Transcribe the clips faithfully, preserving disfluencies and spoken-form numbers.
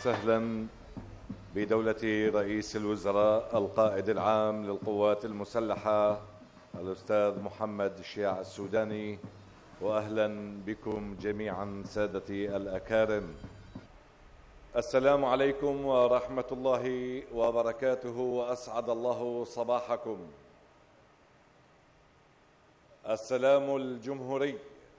وسهلا بدولة رئيس الوزراء القائد العام للقوات المسلحة الأستاذ محمد الشياع السوداني، وأهلا بكم جميعا سادتي الأكارم. السلام عليكم ورحمة الله وبركاته، وأسعد الله صباحكم. السلام الجمهوري.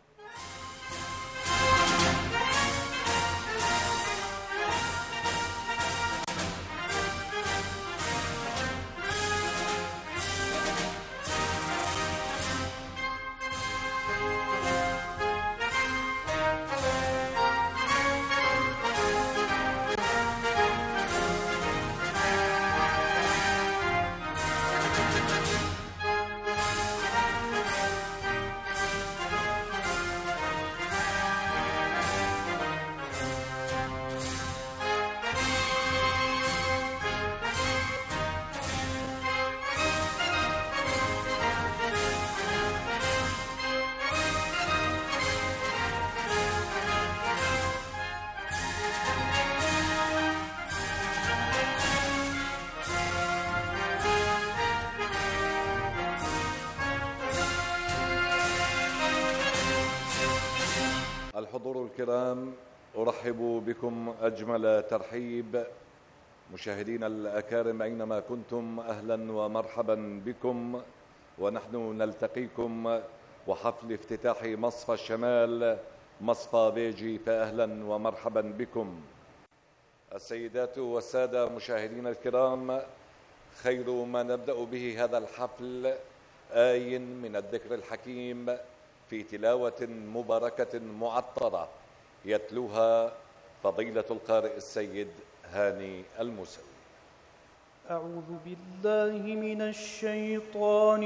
الحضور الكرام، أرحب بكم أجمل ترحيب. مشاهدينا الأكارم أينما كنتم، أهلا ومرحبا بكم، ونحن نلتقيكم وحفل افتتاح مصفى الشمال مصفى بيجي، فأهلا ومرحبا بكم. السيدات والسادة مشاهدينا الكرام، خير ما نبدأ به هذا الحفل آي من الذكر الحكيم في تلاوة مباركة معطرة يتلوها فضيلة القارئ السيد هاني الموسوي. أعوذ بالله من الشيطان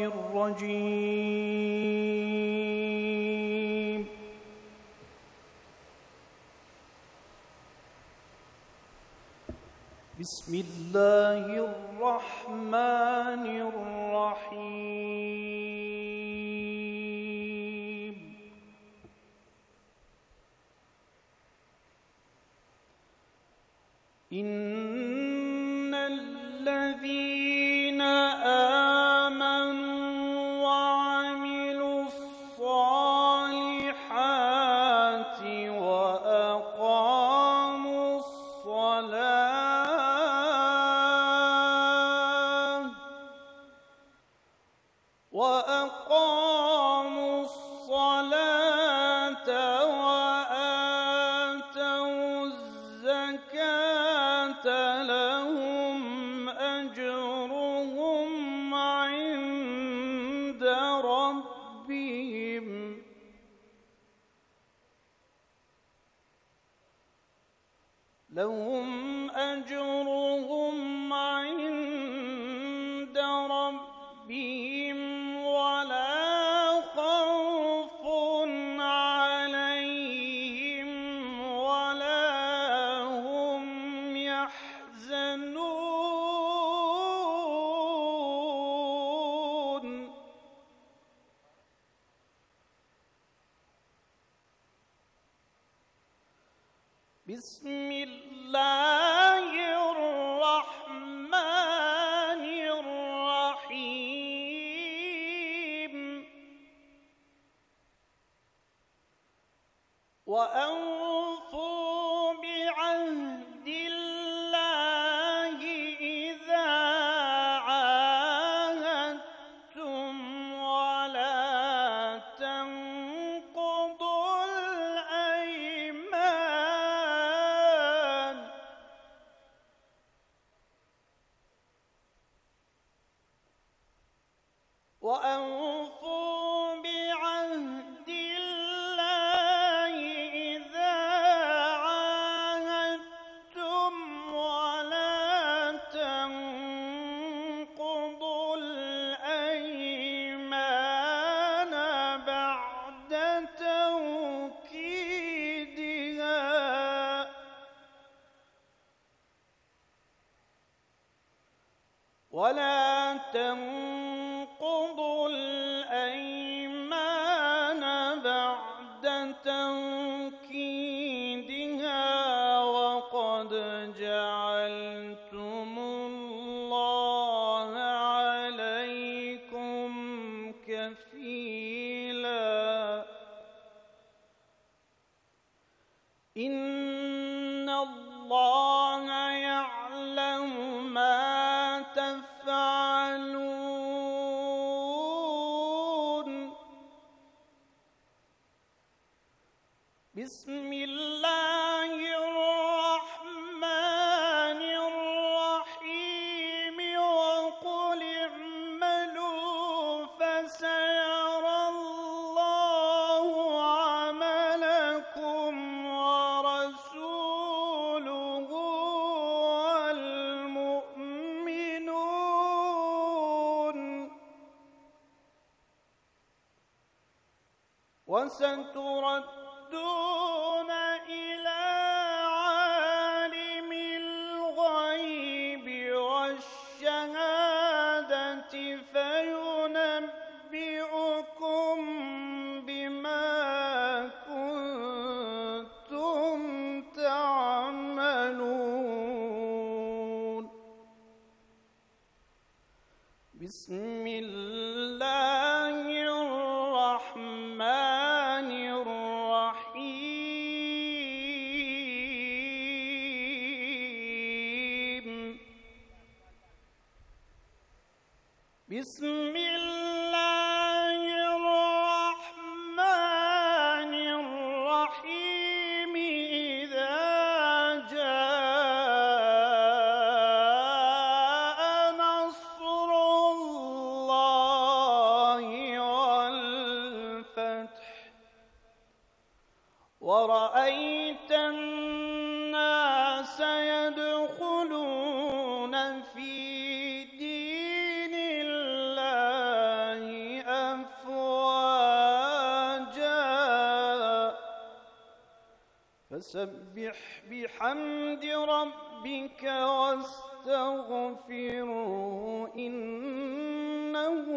الرجيم. بسم الله الرحمن الرحيم. إن الذين آمنوا وعملوا الصالحات وأقاموا الصلاة وأقاموا الصلاة وآتوا الزكاة لهم أجرهم عند ربهم لهم أجرهم عند ربهم ولا خوف عليهم ولا هم يحزنون. بسم الله الرحمن الرحيم. وأوفوا بعهد الله إذا عاهدتم ولا تنقضوا الأيمان وأوفوا بعهد الله إذا عاهدتم ولا تنقضوا الأيمان بعد توكيدها ولا تنقضوا الأيمان بعد توكيدها وقد وستردون إلى عالم الغيب والشهادة فينبئكم بما كنتم تعملون. بسم الله الرحمن الرحيم. بسم الله الرحمن الرحيم. إذا جاء نصر الله والفتح ورأيت الناس يدخلون في دين الله أفواجا فسبح بحمد ربك واستغفره إنه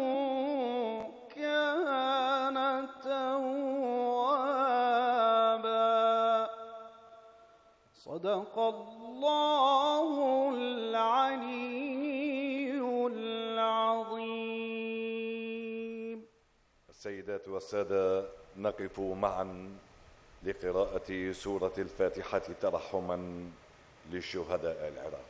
كان توابا. صدق الله العلي العظيم. السيدات والسادة، نقف معا لقراءة سورة الفاتحة ترحما لشهداء العراق.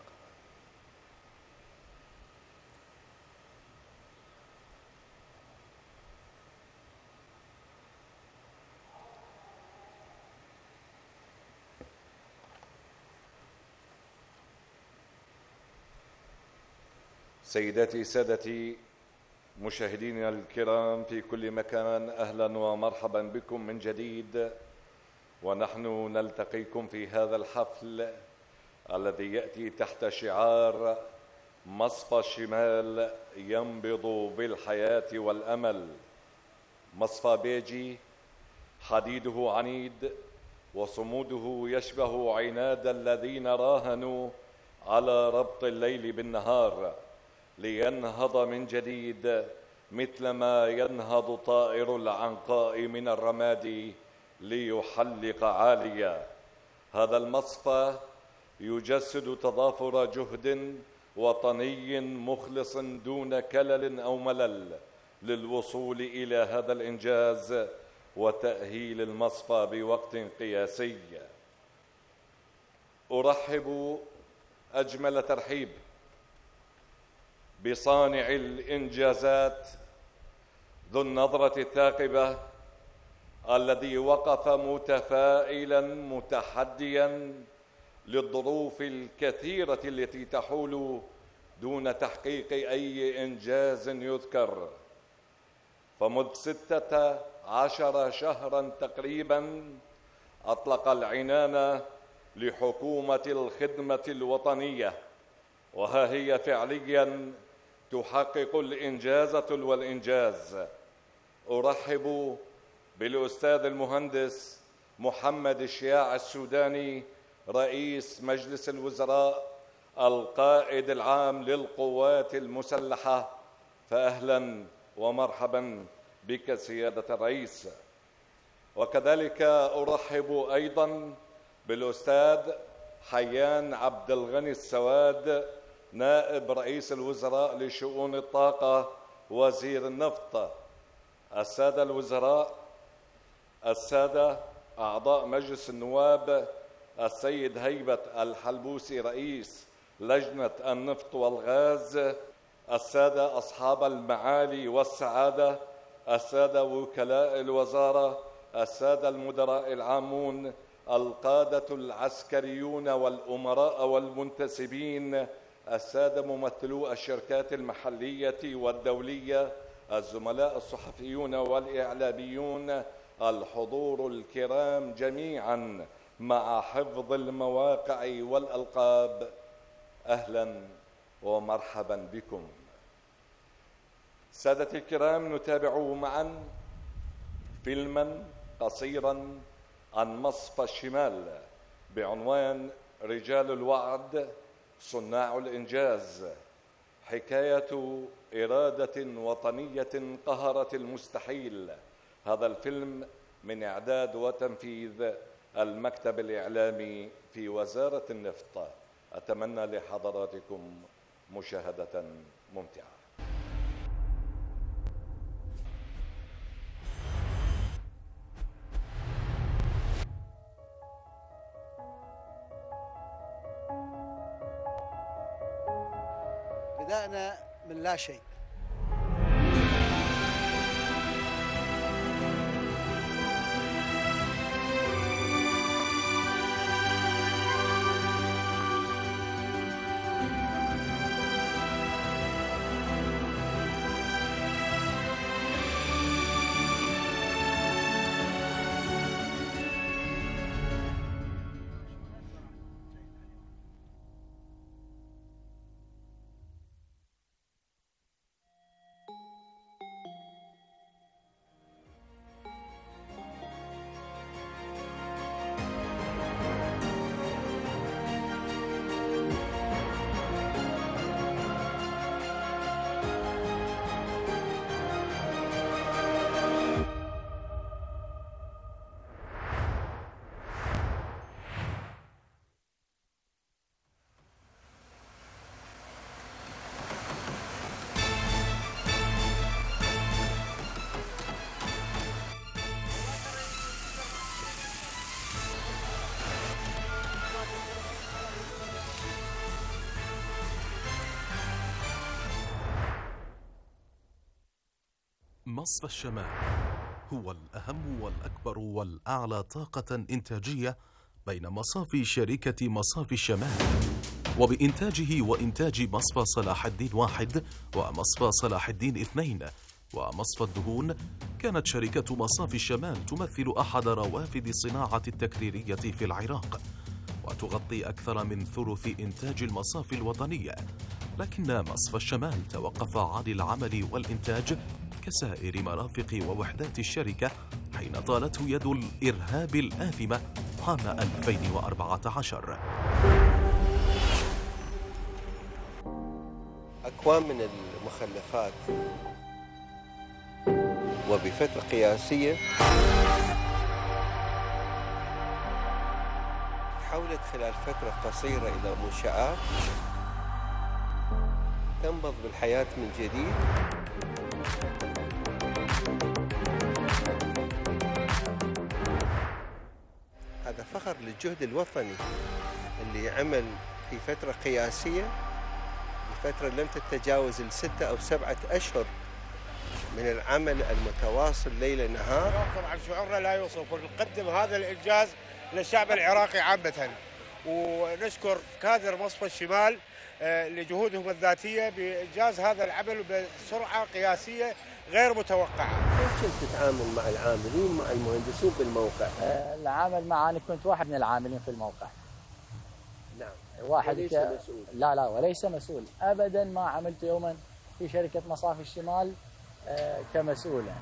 سيداتي سادتي مشاهدينا الكرام في كل مكان، أهلا ومرحبا بكم من جديد، ونحن نلتقيكم في هذا الحفل الذي يأتي تحت شعار مصفى الشمال ينبض بالحياة والأمل. مصفى بيجي حديده عنيد وصموده يشبه عناد الذين راهنوا على ربط الليل بالنهار لينهض من جديد مثلما ينهض طائر العنقاء من الرماد ليحلق عاليا. هذا المصفى يجسد تضافر جهد وطني مخلص دون كلل أو ملل للوصول إلى هذا الإنجاز وتأهيل المصفى بوقت قياسي. أرحب أجمل ترحيب بصانع الإنجازات ذو النظرة الثاقبة الذي وقف متفائلا متحديا للظروف الكثيرة التي تحول دون تحقيق أي إنجاز يذكر. فمذ ستة عشر شهرا تقريبا أطلق العنان لحكومة الخدمة الوطنية، وها هي فعليا تحقق الإنجاز تلو الإنجاز. أرحب بالأستاذ المهندس محمد الشياع السوداني رئيس مجلس الوزراء القائد العام للقوات المسلحة، فأهلا ومرحبا بك سيادة الرئيس. وكذلك أرحب أيضا بالأستاذ حيان عبد الغني السواد نائب رئيس الوزراء لشؤون الطاقة وزير النفط. السادة الوزراء، السادة أعضاء مجلس النواب، السيد هيبة الحلبوسي رئيس لجنة النفط والغاز، السادة أصحاب المعالي والسعادة، السادة وكلاء الوزارة، السادة المدراء العامون، القادة العسكريون والأمراء والمنتسبين، السادة ممثلو الشركات المحلية والدولية، الزملاء الصحفيون والإعلاميون، الحضور الكرام جميعا مع حفظ المواقع والألقاب، أهلا ومرحبا بكم. سادتي الكرام، نتابع معا فيلما قصيرا عن مصفى الشمال بعنوان رجال الوعد صناع الإنجاز، حكاية إرادة وطنية قهرت المستحيل. هذا الفيلم من إعداد وتنفيذ المكتب الإعلامي في وزارة النفط. أتمنى لحضراتكم مشاهدة ممتعة. بدأنا من لا شيء. مصفى الشمال هو الأهم والأكبر والأعلى طاقة إنتاجية بين مصافي شركة مصافي الشمال، وبإنتاجه وإنتاج مصفى صلاح الدين واحد ومصفى صلاح الدين اثنين ومصفى الدهون. كانت شركة مصافي الشمال تمثل أحد روافد الصناعة التكريرية في العراق، وتغطي أكثر من ثلث إنتاج المصافي الوطنية. لكن مصفى الشمال توقف عن العمل والإنتاج كسائر مرافق ووحدات الشركة حين طالته يد الإرهاب الآثمة عام ألفين وأربعة عشر. أكوام من المخلفات وبفترة قياسية تحولت خلال فترة قصيرة إلى منشآت تنبض بالحياة من جديد. هذا فخر للجهد الوطني اللي عمل في فترة قياسية، بفترة لم تتجاوز الستة أو سبعة أشهر من العمل المتواصل ليل نهار. طبعا شعورنا لا يوصف، ونقدم هذا الإنجاز للشعب العراقي عامة، ونشكر كادر مصفى الشمال لجهودهم الذاتية بإنجاز هذا العمل بسرعة قياسية غير متوقعة. كيف تتعامل مع العاملين مع المهندسين بالموقع؟ العمل معي أنا كنت واحد من العاملين في الموقع. نعم. واحد وليس ك... مسؤول. لا لا وليس مسؤول أبدا. ما عملت يوما في شركة مصافي الشمال كمسؤولا.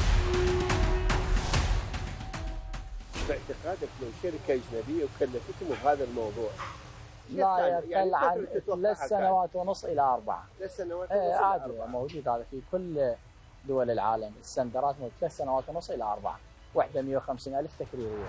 باعتقادك لو شركة أجنبية وكلفتهم بهذا الموضوع لا يقل عن ثلاث سنوات ونص إلى أربعة. ثلاث سنوات ونص إلى عادي أربعة. موجود هذا في كل دول العالم. السندرات من ثلاث سنوات ونص إلى أربعة، وحدة مئة وخمسين ألف تكريرية.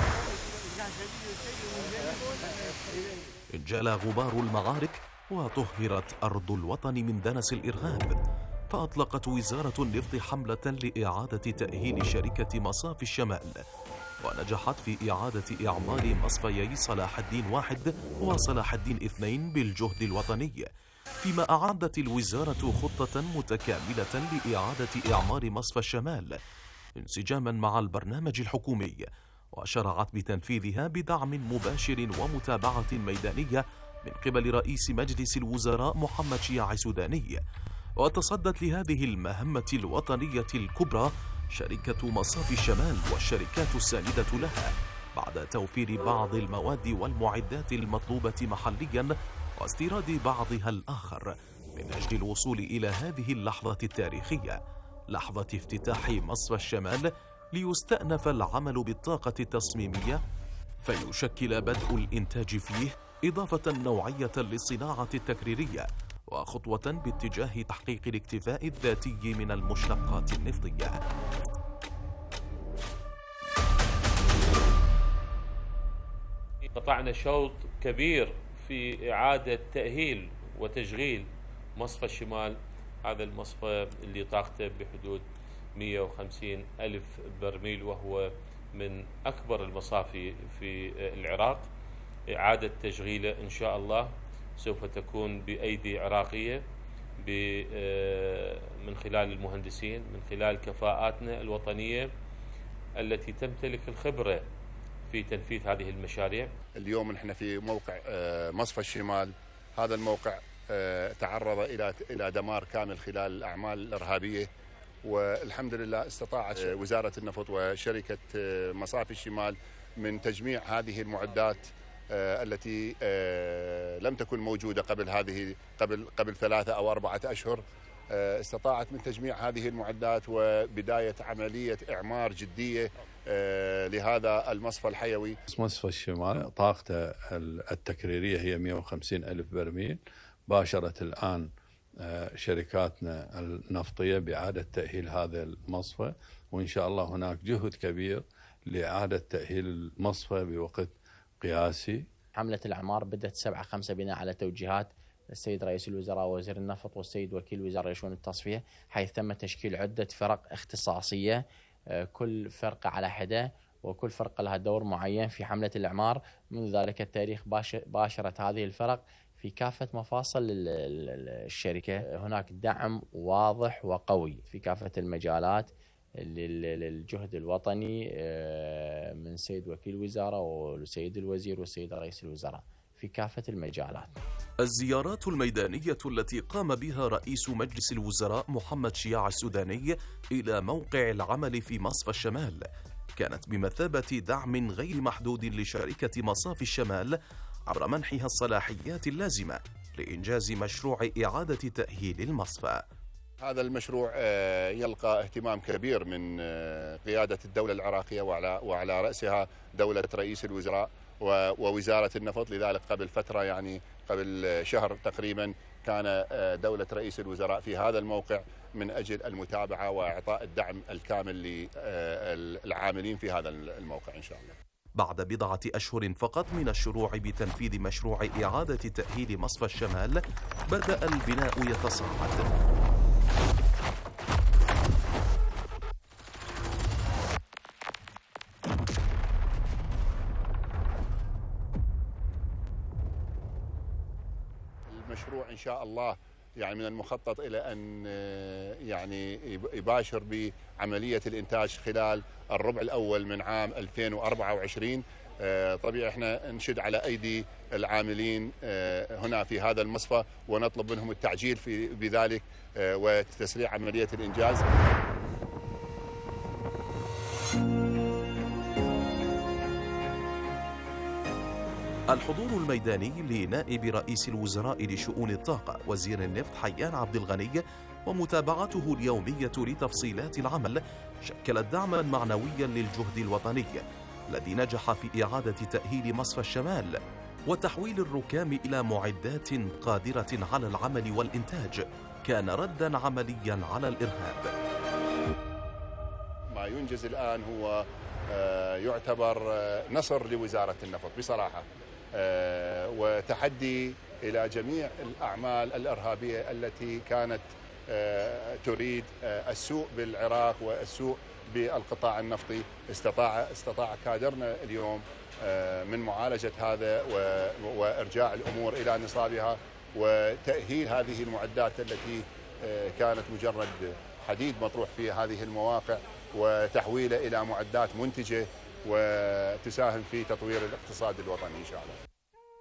انجلى غبار المعارك وطهرت أرض الوطن من دنس الإرهاب، فأطلقت وزارة النفط حملة لإعادة تأهيل شركة مصافي الشمال، ونجحت في إعادة إعمار مصفيي صلاح الدين واحد وصلاح الدين اثنين بالجهد الوطني، فيما أعدت الوزارة خطة متكاملة لإعادة إعمار مصفى الشمال انسجاما مع البرنامج الحكومي، وشرعت بتنفيذها بدعم مباشر ومتابعة ميدانية من قبل رئيس مجلس الوزراء محمد شياع سوداني. وتصدت لهذه المهمة الوطنية الكبرى شركة مصافي الشمال والشركات الساندة لها، بعد توفير بعض المواد والمعدات المطلوبة محليا واستيراد بعضها الآخر من أجل الوصول إلى هذه اللحظة التاريخية، لحظة افتتاح مصفى الشمال ليستأنف العمل بالطاقة التصميمية، فيشكل بدء الإنتاج فيه إضافة نوعية للصناعة التكريرية وخطوة باتجاه تحقيق الاكتفاء الذاتي من المشتقات النفطية. قطعنا شوط كبير في إعادة تأهيل وتشغيل مصفى الشمال. هذا المصفى اللي طاقته بحدود مئة وخمسين ألف برميل، وهو من أكبر المصافي في العراق. إعادة تشغيله إن شاء الله سوف تكون بأيدي عراقية من خلال المهندسين، من خلال كفاءاتنا الوطنية التي تمتلك الخبرة في تنفيذ هذه المشاريع. اليوم نحن في موقع مصفى الشمال. هذا الموقع تعرض إلى إلى دمار كامل خلال الأعمال الإرهابية، والحمد لله استطاعت وزارة النفط وشركة مصافي الشمال من تجميع هذه المعدات التي لم تكن موجودة قبل هذه قبل قبل ثلاثة أو أربعة أشهر. استطاعت من تجميع هذه المعدات وبداية عملية إعمار جدية لهذا المصفى الحيوي. مصفى الشمال طاقته التكريرية هي مئة وخمسين ألف برميل. باشرت الآن شركاتنا النفطية بإعادة تأهيل هذا المصفى، وإن شاء الله هناك جهد كبير لإعادة تأهيل المصفى بوقت قياسي. حملة الأعمار بدأت سبعة خمسة بناء على توجيهات السيد رئيس الوزراء ووزير النفط والسيد وكيل وزارة شؤون التصفية، حيث تم تشكيل عدة فرق اختصاصية، كل فرقة على حدة وكل فرقة لها دور معين في حملة الأعمار. منذ ذلك التاريخ باشرت هذه الفرق في كافة مفاصل الشركة. هناك دعم واضح وقوي في كافة المجالات للجهد الوطني من سيد وكيل وزارة والسيد الوزير والسيد رئيس الوزراء في كافة المجالات. الزيارات الميدانية التي قام بها رئيس مجلس الوزراء محمد شياع السوداني إلى موقع العمل في مصفى الشمال كانت بمثابة دعم غير محدود لشركة مصافي الشمال عبر منحها الصلاحيات اللازمة لإنجاز مشروع إعادة تأهيل المصفى. هذا المشروع يلقى اهتمام كبير من قيادة الدولة العراقية وعلى وعلى رأسها دولة رئيس الوزراء ووزارة النفط. لذلك قبل فترة، يعني قبل شهر تقريبا، كان دولة رئيس الوزراء في هذا الموقع من أجل المتابعة وإعطاء الدعم الكامل للعاملين في هذا الموقع إن شاء الله. بعد بضعة أشهر فقط من الشروع بتنفيذ مشروع إعادة تأهيل مصفى الشمال بدأ البناء يتصاعد. المشروع إن شاء الله يعني من المخطط إلى أن يعني يباشر بعملية الإنتاج خلال الربع الأول من عام ألفين وأربعة وعشرين. طبيعي احنا نشد على أيدي العاملين هنا في هذا المصفى ونطلب منهم التعجيل في بذلك وتسريع عملية الإنجاز. الحضور الميداني لنائب رئيس الوزراء لشؤون الطاقة وزير النفط حيان عبد الغني ومتابعته اليومية لتفصيلات العمل شكلت دعما معنويا للجهد الوطني الذي نجح في إعادة تأهيل مصفى الشمال وتحويل الركام إلى معدات قادرة على العمل والإنتاج كان ردا عمليا على الإرهاب. ما ينجز الآن هو يعتبر نصر لوزارة النفط بصراحة، وتحدي إلى جميع الأعمال الإرهابية التي كانت تريد السوء بالعراق والسوء بالقطاع النفطي. استطاع استطاع كادرنا اليوم من معالجة هذا وإرجاع الأمور إلى نصابها وتأهيل هذه المعدات التي كانت مجرد حديد مطروح في هذه المواقع وتحويله إلى معدات منتجة وتساهم في تطوير الاقتصاد الوطني إن شاء الله.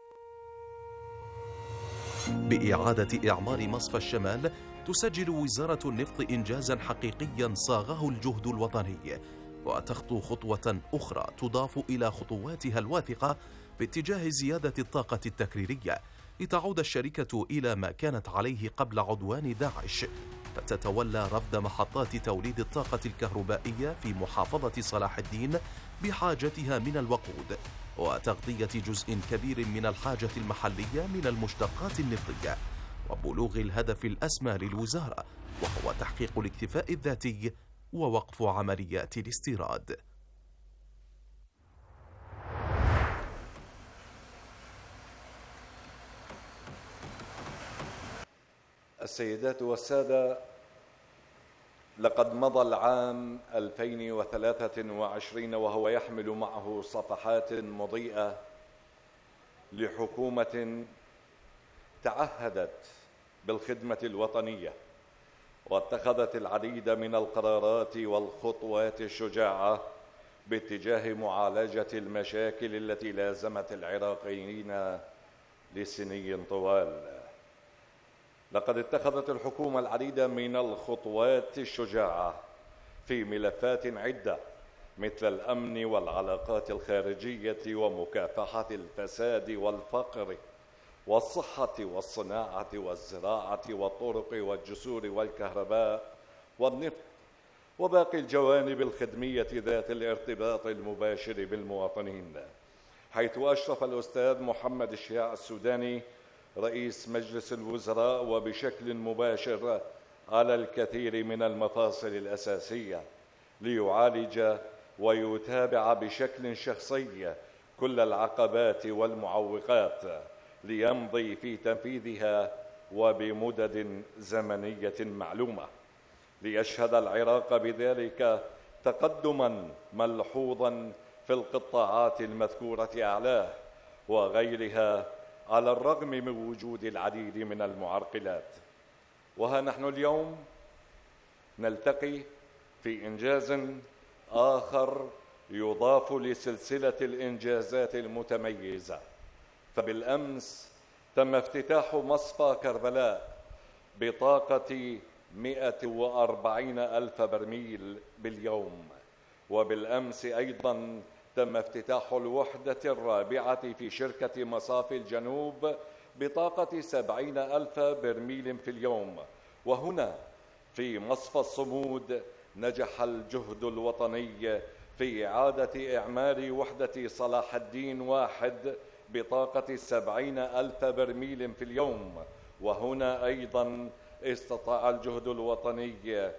بإعادة إعمار مصفى الشمال تسجل وزارة النفط إنجازا حقيقيا صاغه الجهد الوطني وتخطو خطوة أخرى تضاف إلى خطواتها الواثقة باتجاه زيادة الطاقة التكريرية لتعود الشركة إلى ما كانت عليه قبل عدوان داعش، فتتولى رفد محطات توليد الطاقة الكهربائية في محافظة صلاح الدين بحاجتها من الوقود، وتغطية جزء كبير من الحاجة المحلية من المشتقات النفطية، وبلوغ الهدف الأسمى للوزارة، وهو تحقيق الاكتفاء الذاتي ووقف عمليات الاستيراد. السيدات والسادة، لقد مضى العام ألفين وثلاثة وعشرين وهو يحمل معه صفحات مضيئة لحكومة تعهدت بالخدمة الوطنية، واتخذت العديد من القرارات والخطوات الشجاعة باتجاه معالجة المشاكل التي لازمت العراقيين لسنين طوال. لقد اتخذت الحكومة العديد من الخطوات الشجاعة في ملفات عدة، مثل الأمن والعلاقات الخارجية ومكافحة الفساد والفقر والصحة والصناعة والزراعة والطرق والجسور والكهرباء والنفط وباقي الجوانب الخدمية ذات الارتباط المباشر بالمواطنين، حيث أشرف الأستاذ محمد الشياع السوداني رئيس مجلس الوزراء وبشكل مباشر على الكثير من المفاصل الأساسية ليعالج ويتابع بشكل شخصي كل العقبات والمعوقات ليمضي في تنفيذها وبمدد زمنية معلومة، ليشهد العراق بذلك تقدما ملحوظا في القطاعات المذكورة أعلاه وغيرها، على الرغم من وجود العديد من المعرقلات. وها نحن اليوم نلتقي في إنجاز آخر يضاف لسلسلة الإنجازات المتميزة، فبالأمس تم افتتاح مصفى كربلاء بطاقة مئة وأربعين ألف برميل باليوم، وبالأمس أيضا تم افتتاح الوحدة الرابعة في شركة مصافي الجنوب بطاقة سبعين ألف برميل في اليوم. وهنا في مصفى الصمود نجح الجهد الوطني في إعادة إعمار وحدة صلاح الدين واحد بطاقة سبعين ألف برميل في اليوم. وهنا أيضا استطاع الجهد الوطني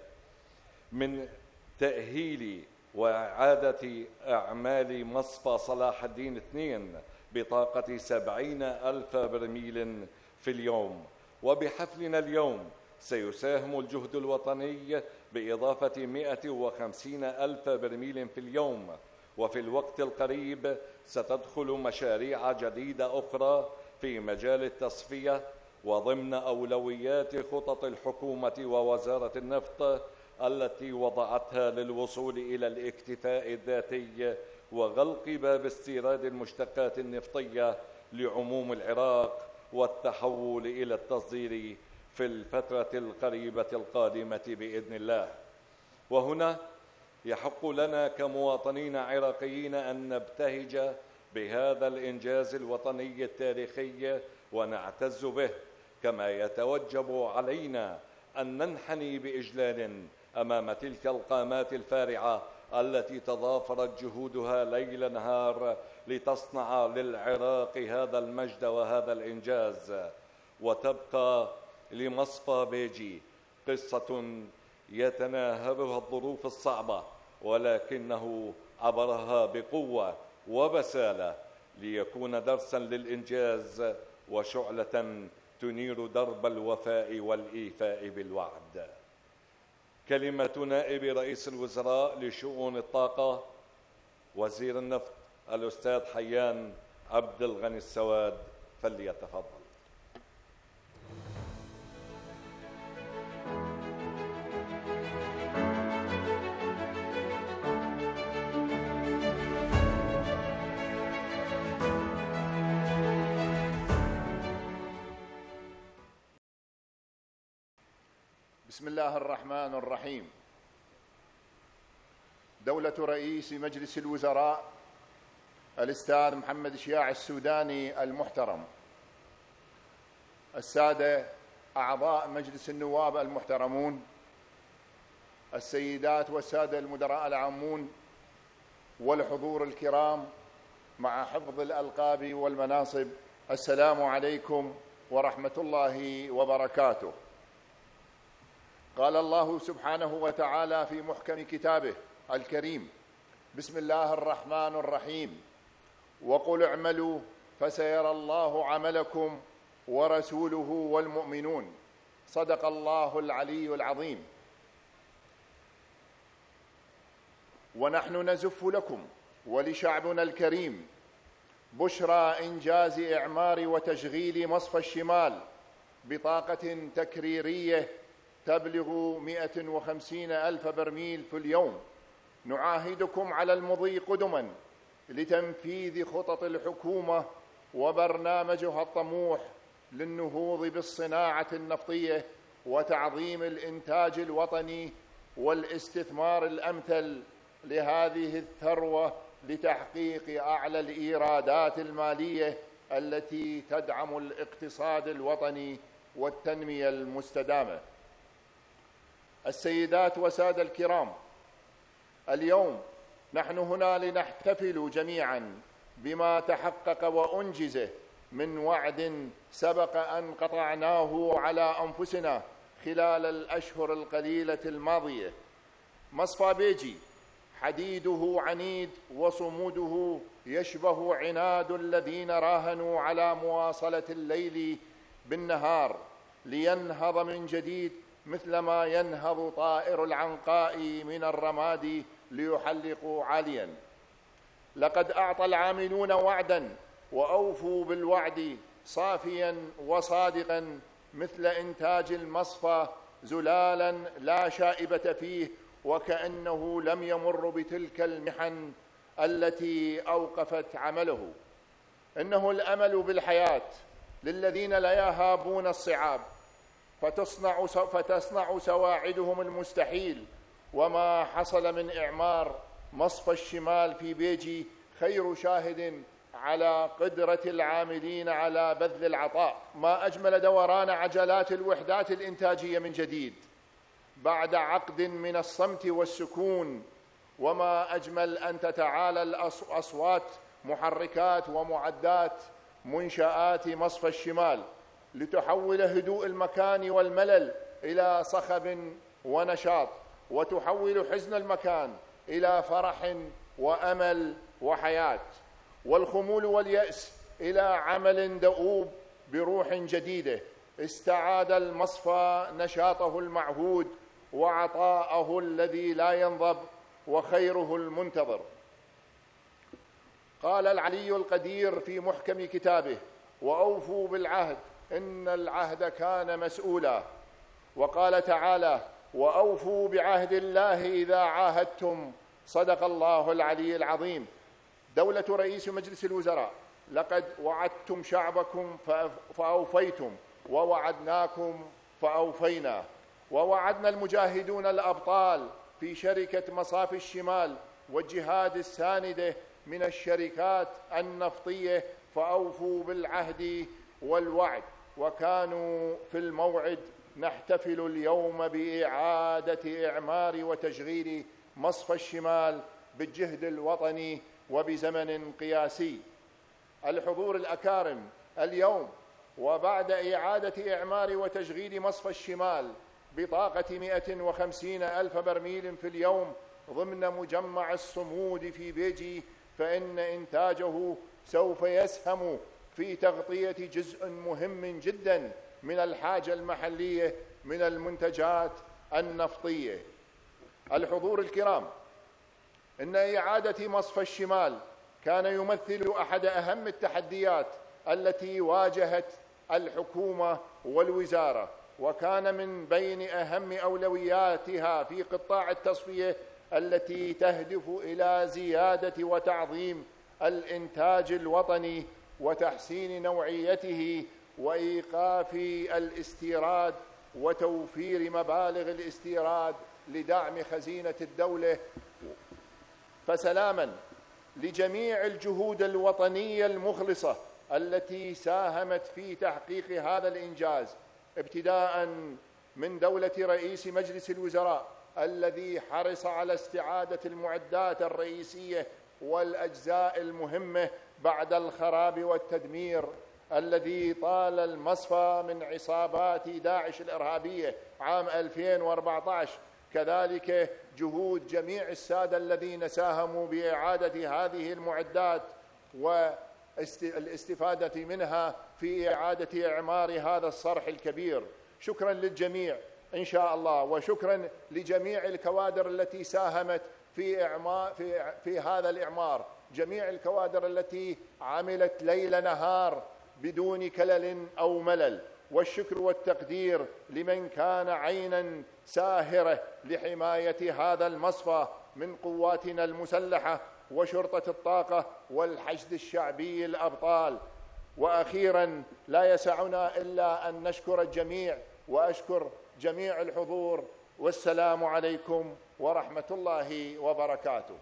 من تأهيل وإعادة أعمال مصفى صلاح الدين اثنين بطاقة سبعين ألف برميل في اليوم. وبحفلنا اليوم سيساهم الجهد الوطني بإضافة مئة وخمسين ألف برميل في اليوم، وفي الوقت القريب ستدخل مشاريع جديدة أخرى في مجال التصفية وضمن أولويات خطط الحكومة ووزارة النفط التي وضعتها للوصول إلى الاكتفاء الذاتي وغلق باب استيراد المشتقات النفطية لعموم العراق والتحول إلى التصدير في الفترة القريبة القادمة بإذن الله. وهنا يحق لنا كمواطنين عراقيين أن نبتهج بهذا الإنجاز الوطني التاريخي ونعتز به، كما يتوجب علينا أن ننحني بإجلال أمام تلك القامات الفارعة التي تضافرت جهودها ليل نهار لتصنع للعراق هذا المجد وهذا الإنجاز. وتبقى لمصفى بيجي قصة يتناهبها الظروف الصعبة، ولكنه عبرها بقوة وبسالة ليكون درسا للإنجاز وشعلة تنير درب الوفاء والإيفاء بالوعد. كلمة نائب رئيس الوزراء لشؤون الطاقة وزير النفط الأستاذ حيان عبد الغني السواد، فليتفضل. بسم الله الرحمن الرحيم. دولة رئيس مجلس الوزراء الأستاذ محمد الشياع السوداني المحترم، السادة أعضاء مجلس النواب المحترمون، السيدات والسادة المدراء العامون والحضور الكرام، مع حفظ الألقاب والمناصب، السلام عليكم ورحمة الله وبركاته. قال الله سبحانه وتعالى في محكم كتابه الكريم: بسم الله الرحمن الرحيم، وقل اعملوا فسيرى الله عملكم ورسوله والمؤمنون. صدق الله العلي العظيم. ونحن نزف لكم ولشعبنا الكريم بشرى إنجاز إعمار وتشغيل مصفى الشمال بطاقة تكريرية تبلغ مئة وخمسين ألف برميل في اليوم. نعاهدكم على المضي قدما لتنفيذ خطط الحكومة وبرنامجها الطموح للنهوض بالصناعة النفطية وتعظيم الإنتاج الوطني والاستثمار الأمثل لهذه الثروة لتحقيق أعلى الإيرادات المالية التي تدعم الاقتصاد الوطني والتنمية المستدامة. السيدات والسادة الكرام، اليوم نحن هنا لنحتفل جميعا بما تحقق وأنجزه من وعد سبق أن قطعناه على أنفسنا خلال الأشهر القليلة الماضية. مصفى بيجي حديده عنيد وصموده يشبه عناد الذين راهنوا على مواصلة الليل بالنهار لينهض من جديد مثلما ينهض طائر العنقاء من الرماد ليحلق عاليا. لقد أعطى العاملون وعدا وأوفوا بالوعد صافيا وصادقا مثل إنتاج المصفى زلالا لا شائبة فيه، وكأنه لم يمر بتلك المحن التي أوقفت عمله. إنه الأمل بالحياة للذين لا يهابون الصعاب، فتصنع, فتصنع سواعدهم المستحيل. وما حصل من إعمار مصفى الشمال في بيجي خير شاهد على قدرة العاملين على بذل العطاء. ما أجمل دوران عجلات الوحدات الإنتاجية من جديد بعد عقد من الصمت والسكون، وما أجمل أن تتعالى الأصوات محركات ومعدات منشآت مصفى الشمال لتحول هدوء المكان والملل إلى صخب ونشاط، وتحول حزن المكان إلى فرح وأمل وحياة، والخمول واليأس إلى عمل دؤوب بروح جديدة. استعاد المصفى نشاطه المعهود وعطاءه الذي لا ينضب وخيره المنتظر. قال العلي القدير في محكم كتابه: وأوفوا بالعهد إن العهد كان مسؤولا. وقال تعالى: وأوفوا بعهد الله إذا عاهدتم. صدق الله العلي العظيم. دولة رئيس مجلس الوزراء، لقد وعدتم شعبكم فأوفيتم، ووعدناكم فأوفينا. ووعدنا المجاهدون الأبطال في شركة مصافي الشمال والجهاد الساندة من الشركات النفطية فأوفوا بالعهد والوعد وكانوا في الموعد. نحتفل اليوم بإعادة إعمار وتشغيل مصفى الشمال بالجهد الوطني وبزمن قياسي. الحضور الأكارم، اليوم وبعد إعادة إعمار وتشغيل مصفى الشمال بطاقة مئة وخمسين ألف برميل في اليوم ضمن مجمع الصمود في بيجي، فإن إنتاجه سوف يسهم في تغطية جزء مهم جدا من الحاجة المحلية من المنتجات النفطية. الحضور الكرام، إن إعادة مصفى الشمال كان يمثل أحد أهم التحديات التي واجهت الحكومة والوزارة، وكان من بين أهم أولوياتها في قطاع التصفية التي تهدف إلى زيادة وتعظيم الإنتاج الوطني وتحسين نوعيته وإيقاف الاستيراد وتوفير مبالغ الاستيراد لدعم خزينة الدولة. فسلاما لجميع الجهود الوطنية المخلصة التي ساهمت في تحقيق هذا الإنجاز، ابتداء من دولة رئيس مجلس الوزراء الذي حرص على استعادة المعدات الرئيسية والأجزاء المهمة بعد الخراب والتدمير الذي طال المصفى من عصابات داعش الإرهابية عام ألفين وأربعة عشر. كذلك جهود جميع السادة الذين ساهموا بإعادة هذه المعدات والاستفادة منها في إعادة إعمار هذا الصرح الكبير. شكرا للجميع إن شاء الله، وشكرا لجميع الكوادر التي ساهمت في إعمار في في هذا الإعمار، جميع الكوادر التي عملت ليل نهار بدون كلل أو ملل. والشكر والتقدير لمن كان عينا ساهرة لحماية هذا المصفى من قواتنا المسلحة وشرطة الطاقة والحشد الشعبي الأبطال. وأخيرا لا يسعنا إلا أن نشكر الجميع وأشكر جميع الحضور، والسلام عليكم ورحمة الله وبركاته.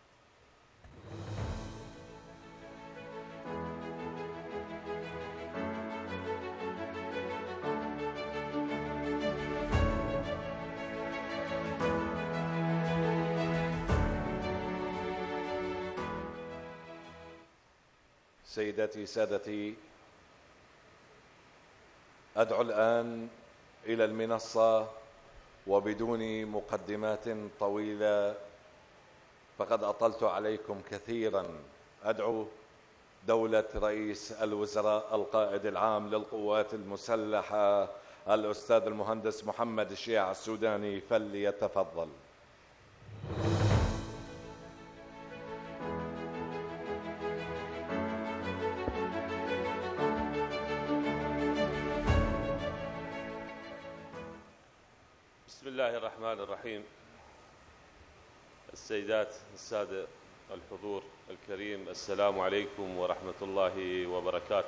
سيداتي سادتي، أدعو الآن إلى المنصة وبدون مقدمات طويلة فقد أطلت عليكم كثيرا. أدعو دولة رئيس الوزراء القائد العام للقوات المسلحة الأستاذ المهندس محمد الشيع السوداني فليتفضل. بسم الله الرحمن الرحيم. السيدات السادة الحضور الكريم، السلام عليكم ورحمة الله وبركاته.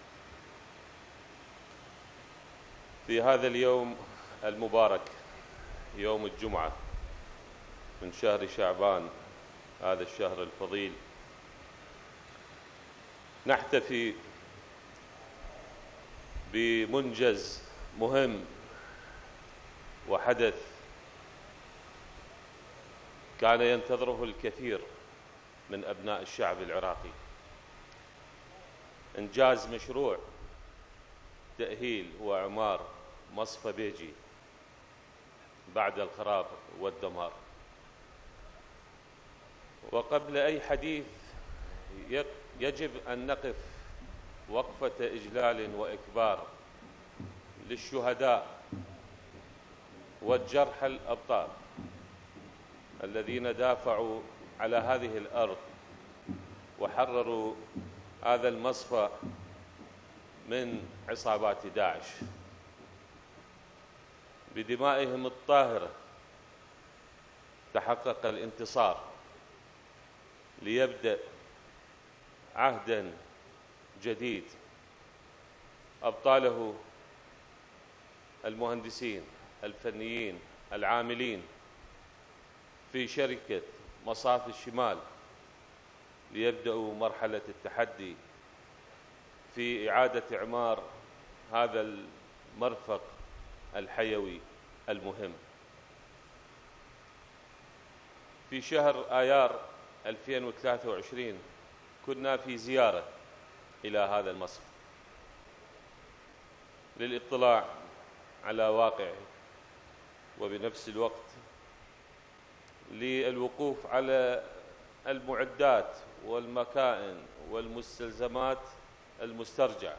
في هذا اليوم المبارك، يوم الجمعة من شهر شعبان، هذا الشهر الفضيل، نحتفي بمنجز مهم وحدث كان ينتظره الكثير من أبناء الشعب العراقي، إنجاز مشروع تأهيل وإعمار مصفى بيجي بعد الخراب والدمار. وقبل أي حديث يجب أن نقف وقفة إجلال وإكبار للشهداء والجرحى الأبطال الذين دافعوا على هذه الأرض وحرروا هذا المصفى من عصابات داعش. بدمائهم الطاهرة تحقق الانتصار ليبدأ عهدا جديد أبطاله المهندسين الفنيين العاملين في شركة مصافي الشمال ليبدأوا مرحلة التحدي في إعادة إعمار هذا المرفق الحيوي المهم. في شهر آيار ألفين وثلاثة وعشرين كنا في زيارة إلى هذا المصفى للاطلاع على واقعه، وبنفس الوقت للوقوف على المعدات والمكائن والمستلزمات المسترجعة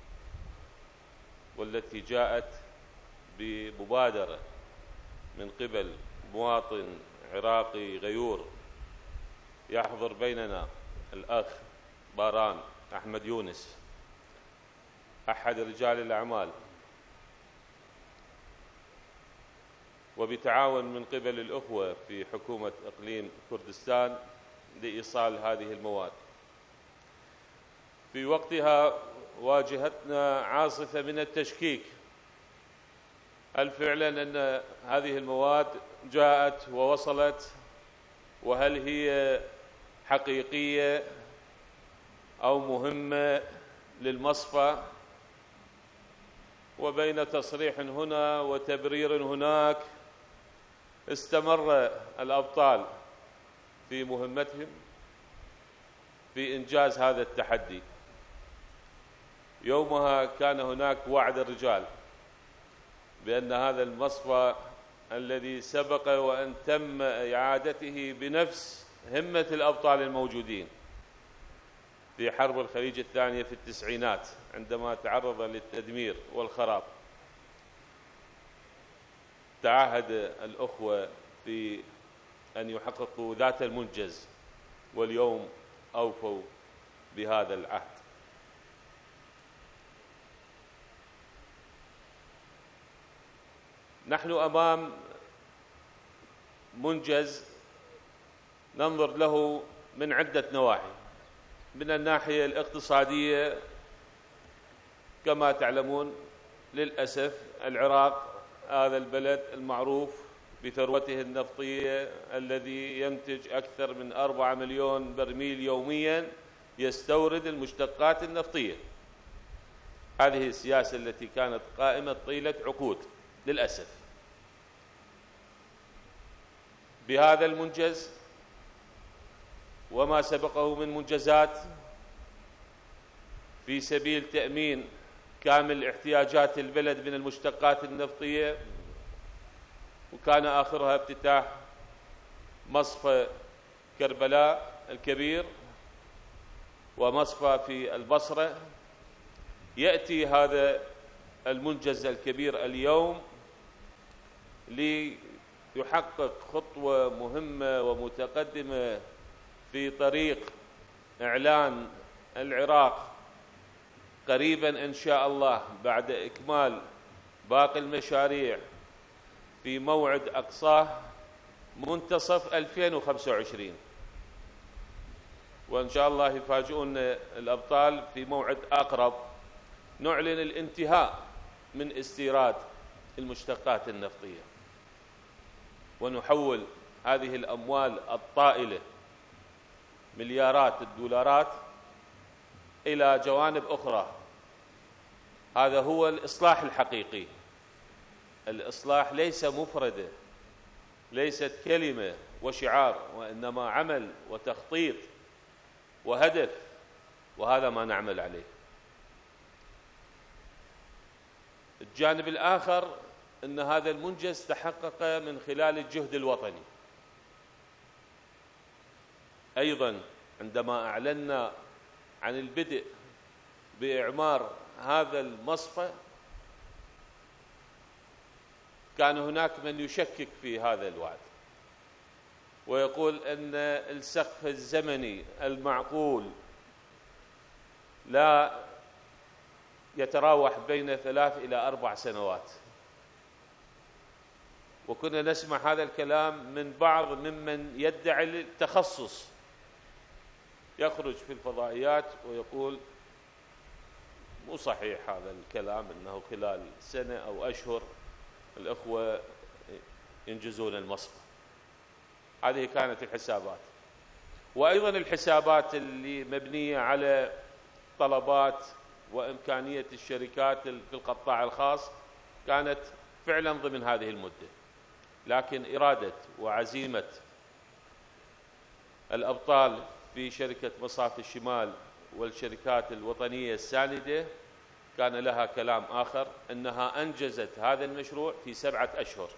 والتي جاءت بمبادرة من قبل مواطن عراقي غيور يحضر بيننا الأخ باران أحمد يونس، أحد رجال الأعمال، وبتعاون من قبل الأخوة في حكومة إقليم كردستان لإيصال هذه المواد. في وقتها واجهتنا عاصفة من التشكيك، هل فعلا أن هذه المواد جاءت ووصلت، وهل هي حقيقية أو مهمة للمصفى؟ وبين تصريح هنا وتبرير هناك استمر الأبطال في مهمتهم في إنجاز هذا التحدي. يومها كان هناك وعد الرجال بأن هذا المصفى الذي سبق وأن تم إعادته بنفس همة الأبطال الموجودين في حرب الخليج الثانية في التسعينات عندما تعرض للتدمير والخراب، تعهد الأخوة في أن يحققوا ذات المنجز، واليوم أوفوا بهذا العهد. نحن أمام منجز ننظر له من عدة نواحي. من الناحية الاقتصادية كما تعلمون للأسف العراق هذا البلد المعروف بثروته النفطية الذي ينتج أكثر من أربعة مليون برميل يوميا، يستورد المشتقات النفطية. هذه السياسة التي كانت قائمة طيلة عقود للأسف. بهذا المنجز وما سبقه من منجزات في سبيل تأمين كامل احتياجات البلد من المشتقات النفطية، وكان آخرها افتتاح مصفى كربلاء الكبير ومصفى في البصرة. يأتي هذا المنجز الكبير اليوم ليحقق خطوة مهمة ومتقدمة في طريق إعلان العراق قريبا إن شاء الله بعد إكمال باقي المشاريع في موعد أقصاه منتصف ألفين وخمسة وعشرين، وإن شاء الله يفاجئون الأبطال في موعد أقرب نعلن الانتهاء من استيراد المشتقات النفطية، ونحول هذه الأموال الطائلة مليارات الدولارات إلى جوانب أخرى. هذا هو الإصلاح الحقيقي. الإصلاح ليس مفردة، ليست كلمة وشعار، وإنما عمل وتخطيط وهدف، وهذا ما نعمل عليه. الجانب الآخر أن هذا المنجز تحقق من خلال الجهد الوطني. أيضا عندما أعلنا عن البدء بإعمار هذا المصفى كان هناك من يشكك في هذا الوعد ويقول أن السقف الزمني المعقول لا يتراوح بين ثلاث إلى أربع سنوات، وكنا نسمع هذا الكلام من بعض ممن يدعي التخصص، يخرج في الفضائيات ويقول مو صحيح هذا الكلام أنه خلال سنة أو أشهر الأخوة ينجزون المصفى. هذه كانت الحسابات، وأيضا الحسابات اللي مبنية على طلبات وإمكانية الشركات في القطاع الخاص كانت فعلا ضمن هذه المدة، لكن إرادة وعزيمة الأبطال في شركة مصافي الشمال والشركات الوطنية الساندة كان لها كلام آخر، أنها أنجزت هذا المشروع في سبعة أشهر.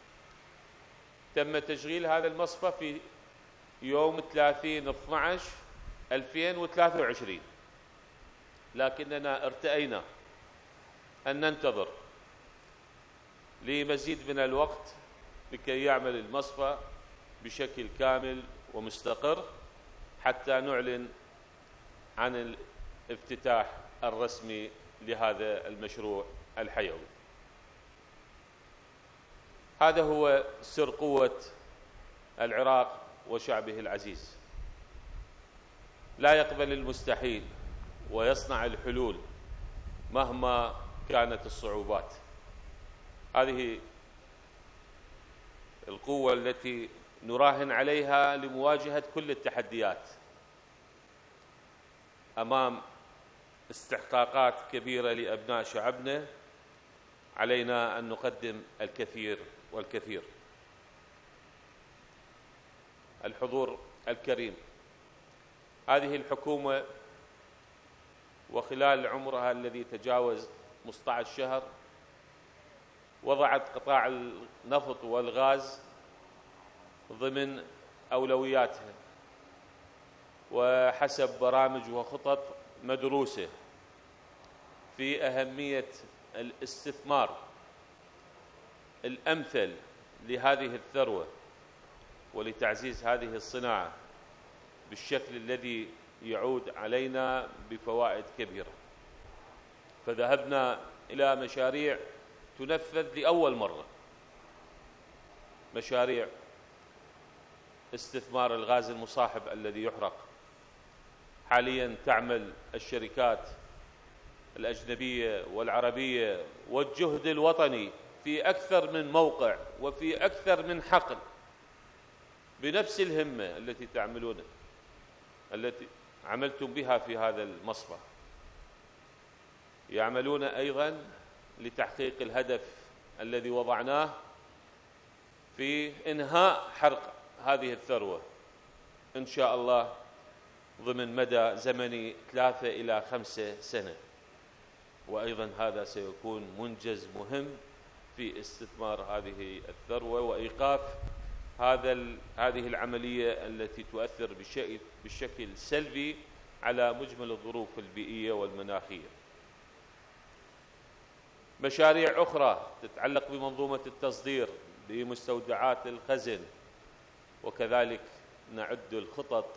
تم تشغيل هذا المصفى في يوم ثلاثين اثني عشر ألفين وثلاثة وعشرين، لكننا ارتأينا أن ننتظر لمزيد من الوقت لكي يعمل المصفى بشكل كامل ومستقر حتى نعلن عن الافتتاح الرسمي لهذا المشروع الحيوي. هذا هو سر قوة العراق وشعبه العزيز، لا يقبل المستحيل ويصنع الحلول مهما كانت الصعوبات. هذه القوة التي نراهن عليها لمواجهة كل التحديات. أمام استحقاقات كبيرة لأبناء شعبنا علينا أن نقدم الكثير والكثير. الحضور الكريم، هذه الحكومة وخلال عمرها الذي تجاوز خمسة عشر شهر وضعت قطاع النفط والغاز ضمن أولوياتها وحسب برامج وخطط مدروسة في أهمية الاستثمار الأمثل لهذه الثروة ولتعزيز هذه الصناعة بالشكل الذي يعود علينا بفوائد كبيرة. فذهبنا إلى مشاريع تنفذ لأول مرة، مشاريع استثمار الغاز المصاحب الذي يحرق. حاليا تعمل الشركات الأجنبية والعربية والجهد الوطني في أكثر من موقع وفي أكثر من حقل بنفس الهمة التي تعملون التي عملتم بها في هذا المصفى. يعملون أيضا لتحقيق الهدف الذي وضعناه في إنهاء حرق هذه الثروة إن شاء الله ضمن مدى زمني ثلاثة إلى خمسة سنة. وأيضا هذا سيكون منجز مهم في استثمار هذه الثروة وإيقاف هذا هذه العملية التي تؤثر بشكل بشكل سلبي على مجمل الظروف البيئية والمناخية. مشاريع أخرى تتعلق بمنظومة التصدير بمستودعات الخزن، وكذلك نعد الخطط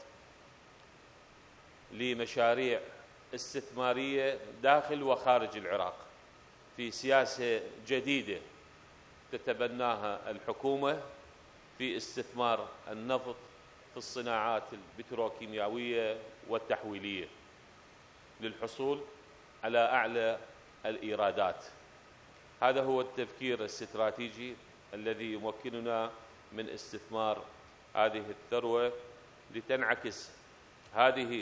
لمشاريع استثمارية داخل وخارج العراق في سياسة جديدة تتبناها الحكومة في استثمار النفط في الصناعات البتروكيماوية والتحويلية للحصول على أعلى الإيرادات. هذا هو التفكير الاستراتيجي الذي يمكننا من استثمار هذه الثروة لتنعكس هذه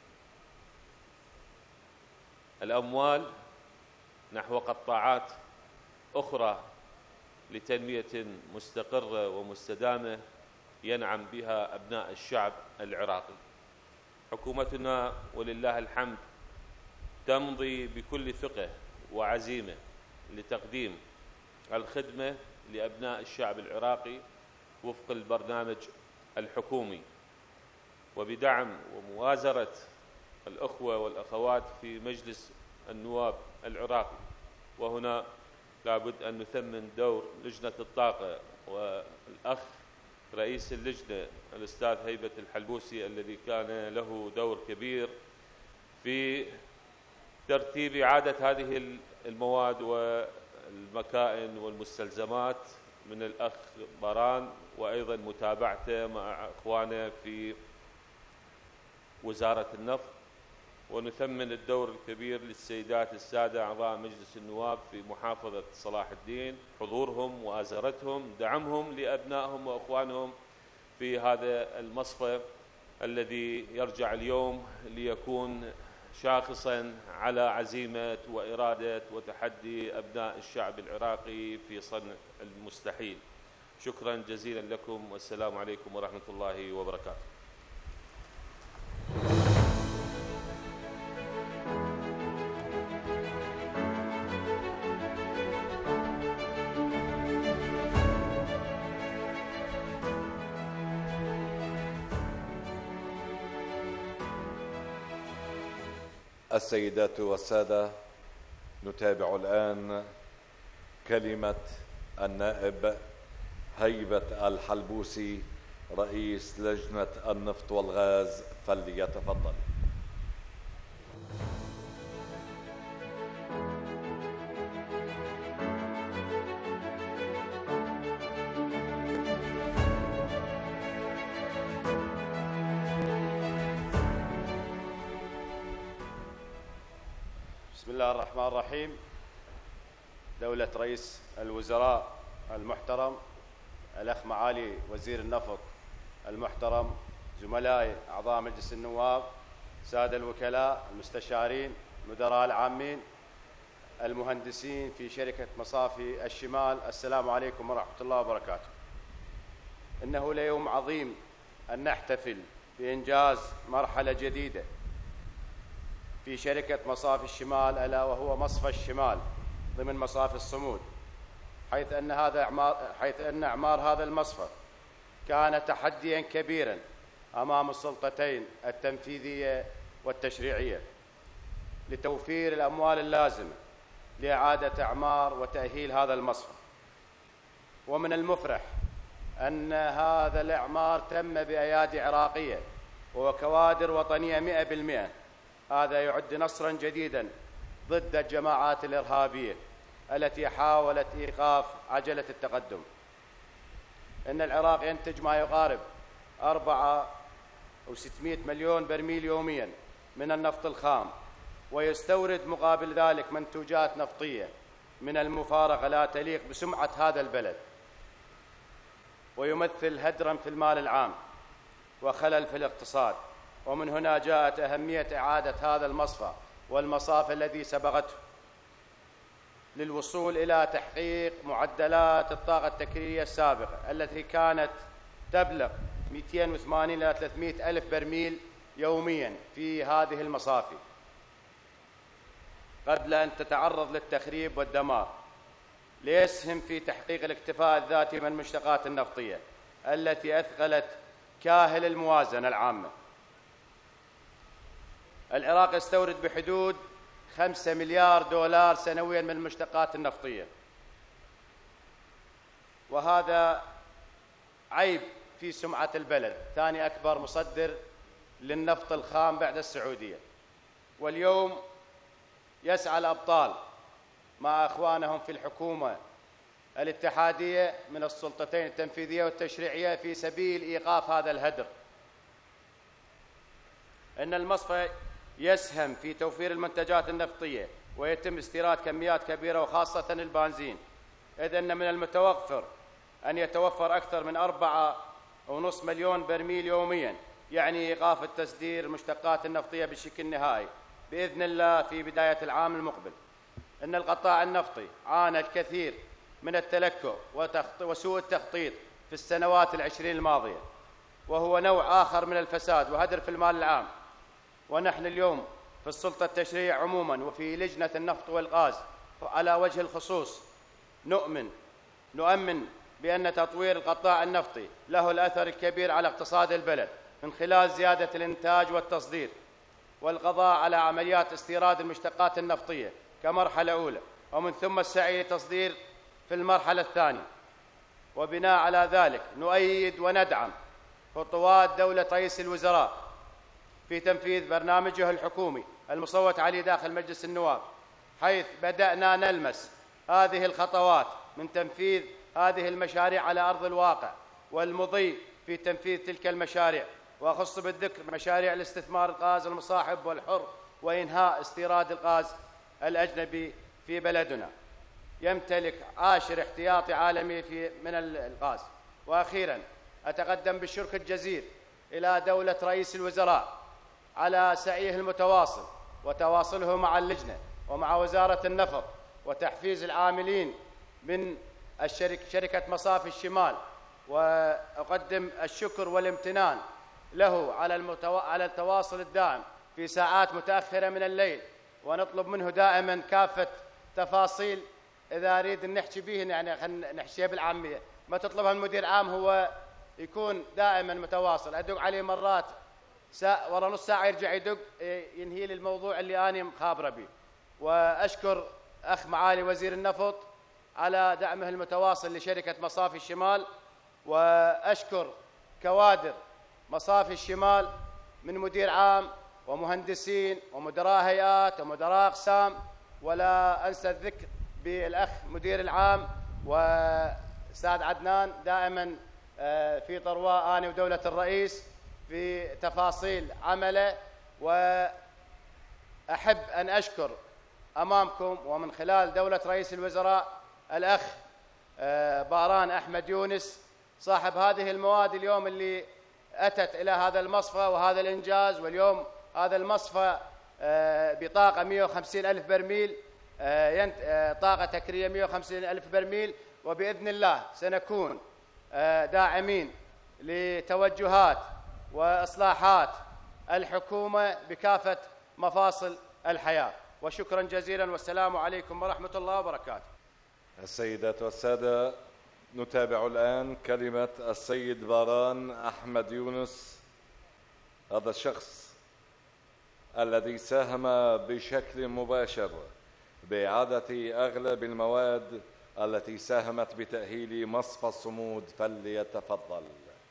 الأموال نحو قطاعات أخرى لتنمية مستقرة ومستدامة ينعم بها أبناء الشعب العراقي. حكومتنا ولله الحمد تمضي بكل ثقة وعزيمة لتقديم الخدمة لأبناء الشعب العراقي وفق البرنامج الحكومي وبدعم وموازرة الأخوة والأخوات في مجلس النواب العراقي. وهنا لابد أن نثمن دور لجنة الطاقة والأخ رئيس اللجنة الأستاذ هيبة الحلبوسي الذي كان له دور كبير في ترتيب إعادة هذه المواد والمكائن والمستلزمات من الأخ بران، وأيضا متابعته مع أخوانه في وزارة النفط. ونثمن الدور الكبير للسيدات السادة أعضاء مجلس النواب في محافظة صلاح الدين، حضورهم، مؤازرتهم، دعمهم لأبنائهم وأخوانهم في هذا المصفى الذي يرجع اليوم ليكون شاخصا على عزيمة وإرادة وتحدي أبناء الشعب العراقي في صنع المستحيل. شكرا جزيلا لكم والسلام عليكم ورحمة الله وبركاته. السيدات والسادة، نتابع الآن كلمة النائب هيبة الحلبوسي رئيس لجنة النفط والغاز، فليتفضل. بسم الله الرحمن الرحيم. دولة رئيس الوزراء المحترم، الأخ معالي وزير النفط المحترم، زملائي أعضاء مجلس النواب، سادة الوكلاء، المستشارين، المدراء العامين، المهندسين في شركة مصافي الشمال، السلام عليكم ورحمة الله وبركاته. إنه ليوم عظيم أن نحتفل بإنجاز مرحلة جديدة في شركة مصافي الشمال، ألا وهو مصفى الشمال ضمن مصافي الصمود، حيث أن هذا إعمار حيث أن إعمار هذا المصفى كان تحديا كبيرا أمام السلطتين التنفيذية والتشريعية لتوفير الأموال اللازمة لإعادة إعمار وتأهيل هذا المصفى. ومن المفرح أن هذا الإعمار تم بأيادي عراقية وكوادر وطنية مئة بالمئة. هذا يعد نصرا جديدا ضد الجماعات الإرهابية التي حاولت إيقاف عجلة التقدم. إن العراق ينتج ما يقارب أربعة وستمائة مليون برميل يوميا من النفط الخام، ويستورد مقابل ذلك منتوجات نفطية من المفارقة لا تليق بسمعة هذا البلد، ويمثل هدرا في المال العام وخلل في الاقتصاد. ومن هنا جاءت أهمية إعادة هذا المصفى والمصافي الذي سبقته للوصول إلى تحقيق معدلات الطاقة التكريرية السابقة التي كانت تبلغ مئتين وثمانين إلى ثلاثمائة ألف برميل يوميا في هذه المصافي، قبل أن تتعرض للتخريب والدمار، ليسهم في تحقيق الاكتفاء الذاتي من المشتقات النفطية التي أثقلت كاهل الموازنة العامة. العراق يستورد بحدود خمسة مليار دولار سنويا من المشتقات النفطية، وهذا عيب في سمعة البلد، ثاني أكبر مصدر للنفط الخام بعد السعودية. واليوم يسعى الأبطال مع أخوانهم في الحكومة الاتحادية من السلطتين التنفيذية والتشريعية في سبيل إيقاف هذا الهدر. إن المصفى يسهم في توفير المنتجات النفطية ويتم استيراد كميات كبيرة وخاصة البنزين، إذ أن من المتوفر أن يتوفر أكثر من أربعة ونصف مليون برميل يوميا، يعني إيقاف التصدير المشتقات النفطية بشكل نهائي بإذن الله في بداية العام المقبل. إن القطاع النفطي عانى الكثير من التلكؤ وسوء التخطيط في السنوات العشرين الماضية، وهو نوع آخر من الفساد وهدر في المال العام. ونحن اليوم في السلطة التشريعية عموما وفي لجنة النفط والغاز على وجه الخصوص نؤمن نؤمن بأن تطوير القطاع النفطي له الأثر الكبير على اقتصاد البلد من خلال زيادة الإنتاج والتصدير، والقضاء على عمليات استيراد المشتقات النفطية كمرحلة أولى، ومن ثم السعي لتصدير في المرحلة الثانية. وبناء على ذلك نؤيد وندعم خطوات دولة رئيس الوزراء في تنفيذ برنامجه الحكومي المصوت عليه داخل مجلس النواب، حيث بدأنا نلمس هذه الخطوات من تنفيذ هذه المشاريع على أرض الواقع، والمضي في تنفيذ تلك المشاريع، وأخص بالذكر مشاريع الاستثمار الغاز المصاحب والحر وإنهاء استيراد الغاز الأجنبي في بلدنا. يمتلك عاشر احتياطي عالمي في من الغاز. وأخيراً أتقدم بالشكر الجزيل إلى دولة رئيس الوزراء على سعيه المتواصل وتواصله مع اللجنة ومع وزارة النفط وتحفيز العاملين من الشركة شركة مصافي الشمال، وأقدم الشكر والامتنان له على المتو... على التواصل الدائم في ساعات متأخرة من الليل، ونطلب منه دائما كافة تفاصيل إذا أريد أن نحكي به، يعني خلينا نحكيها بالعامية، ما تطلبها المدير عام هو يكون دائما متواصل. أدق عليه مرات ساعة ورا نص ساعة يرجع يدق ينهي لي الموضوع اللي أنا مخابرة به. وأشكر أخ معالي وزير النفط على دعمه المتواصل لشركة مصافي الشمال، وأشكر كوادر مصافي الشمال من مدير عام ومهندسين ومدراء هيئات ومدراء أقسام، ولا أنسى الذكر بالأخ مدير العام وسعد عدنان دائما في طرواء أنا ودولة الرئيس في تفاصيل عمله. وأحب أن أشكر أمامكم ومن خلال دولة رئيس الوزراء الأخ باران أحمد يونس صاحب هذه المواد اليوم اللي أتت إلى هذا المصفى وهذا الإنجاز. واليوم هذا المصفى بطاقة مئة وخمسين ألف برميل، طاقة تكريرية مئة وخمسين ألف برميل، وبإذن الله سنكون داعمين لتوجهات وإصلاحات الحكومة بكافة مفاصل الحياة. وشكرا جزيلا والسلام عليكم ورحمة الله وبركاته. السيدات والسادة، نتابع الآن كلمة السيد باران أحمد يونس، هذا الشخص الذي ساهم بشكل مباشر بإعادة أغلب المواد التي ساهمت بتأهيل مصفى الصمود، فليتفضل.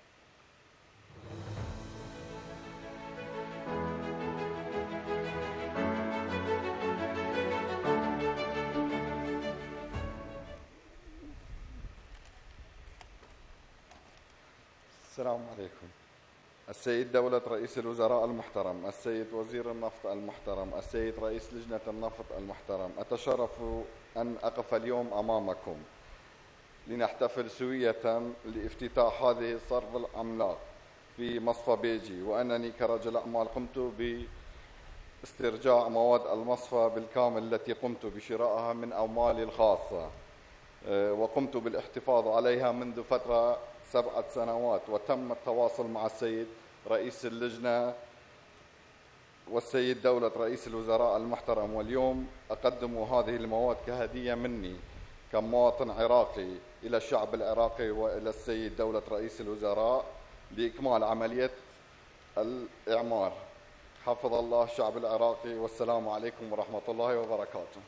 السلام عليكم. السيد دولة رئيس الوزراء المحترم، السيد وزير النفط المحترم، السيد رئيس لجنة النفط المحترم، أتشرف أن أقف اليوم أمامكم لنحتفل سوية لافتتاح هذه الصرف العملاق في مصفى بيجي، وأنني كرجل أعمال قمت باسترجاع مواد المصفى بالكامل التي قمت بشرائها من أموالي الخاصة، وقمت بالاحتفاظ عليها منذ فترة سبعة سنوات، وتم التواصل مع السيد رئيس اللجنة والسيد دولة رئيس الوزراء المحترم، واليوم أقدم هذه المواد كهدية مني كمواطن عراقي إلى الشعب العراقي وإلى السيد دولة رئيس الوزراء لإكمال عملية الإعمار. حفظ الله الشعب العراقي، والسلام عليكم ورحمة الله وبركاته.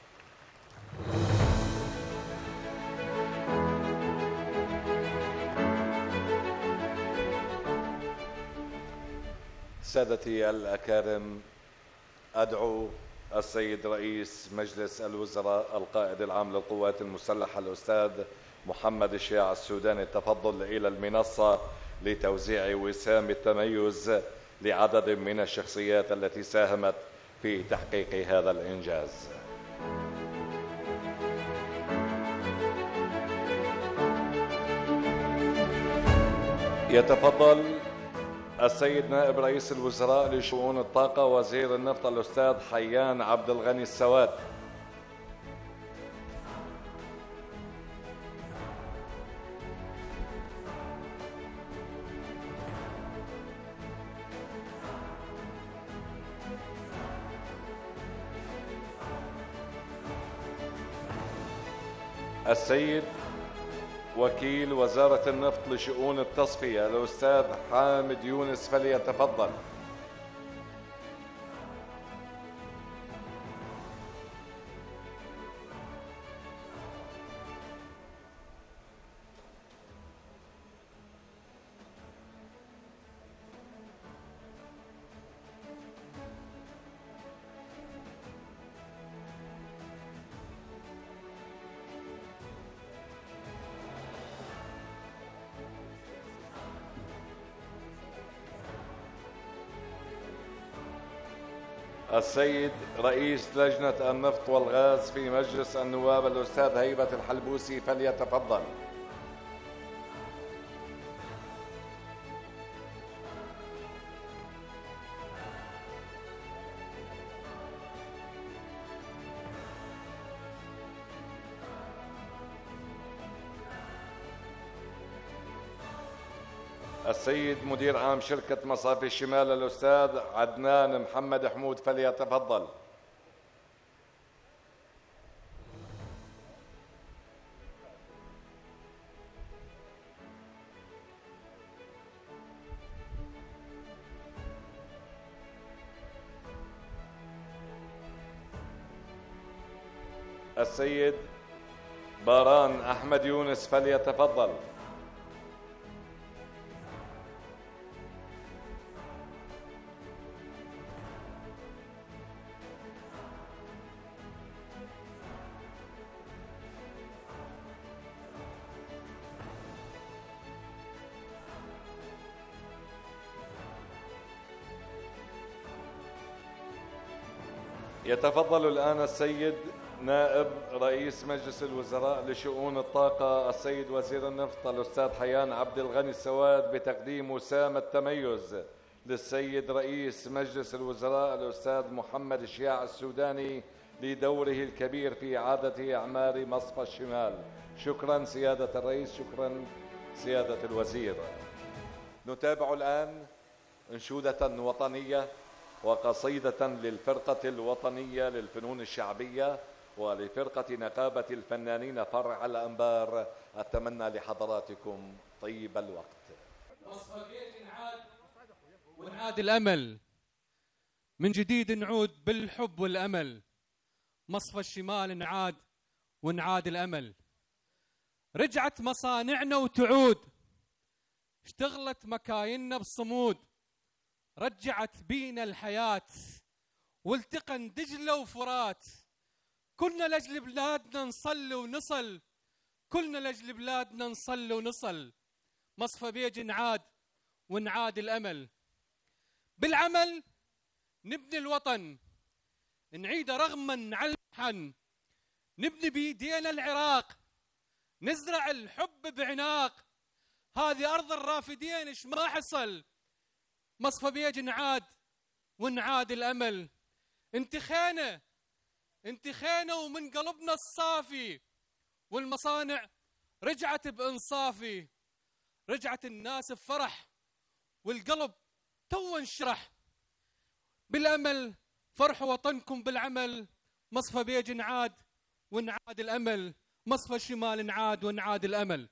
سادتي الأكارم، أدعو السيد رئيس مجلس الوزراء القائد العام للقوات المسلحة الأستاذ محمد الشياع السوداني التفضل إلى المنصة لتوزيع وسام التميز لعدد من الشخصيات التي ساهمت في تحقيق هذا الإنجاز. يتفضل السيد نائب رئيس الوزراء لشؤون الطاقة وزير النفط الأستاذ حيان عبد الغني السواد. السيد وكيل وزارة النفط لشؤون التصفية الأستاذ حامد يونس، فليتفضل. السيد رئيس لجنة النفط والغاز في مجلس النواب الأستاذ هيبة الحلبوسي، فليتفضل. السيد مدير عام شركة مصافي الشمال الأستاذ عدنان محمد حمود، فليتفضل. السيد باران أحمد يونس، فليتفضل. يتفضل الآن السيد نائب رئيس مجلس الوزراء لشؤون الطاقة السيد وزير النفط الأستاذ حيان عبد الغني السواد بتقديم وسام التميز للسيد رئيس مجلس الوزراء الأستاذ محمد الشياع السوداني لدوره الكبير في إعادة إعمار مصفى الشمال. شكرا سيادة الرئيس، شكرا سيادة الوزير. نتابع الآن أنشودة وطنية وقصيدة للفرقة الوطنية للفنون الشعبية ولفرقة نقابة الفنانين فرع الأنبار. أتمنى لحضراتكم طيب الوقت. مصفى بيت نعاد ونعاد الأمل من جديد، نعود بالحب والأمل. مصفى الشمال نعاد ونعاد الأمل. رجعت مصانعنا وتعود، اشتغلت مكايننا بصمود. رجعت بينا الحياة والتقن دجلة وفرات. كلنا لأجل بلادنا نصلي ونصل، كلنا لأجل بلادنا نصلي ونصل. مصفى بيج نعاد ونعاد الأمل. بالعمل نبني الوطن، نعيده رغما على المحن. نبني بيدينا العراق، نزرع الحب بعناق. هذه أرض الرافدين إيش ما حصل. مصفى بيج نعاد ونعاد الأمل. انتخينا انتخينا ومن قلبنا الصافي، والمصانع رجعت بإنصافي. رجعت الناس بفرح والقلب تو انشرح. بالأمل فرحوا وطنكم بالعمل. مصفى بيج نعاد ونعاد الأمل. مصفى الشمال نعاد ونعاد الأمل.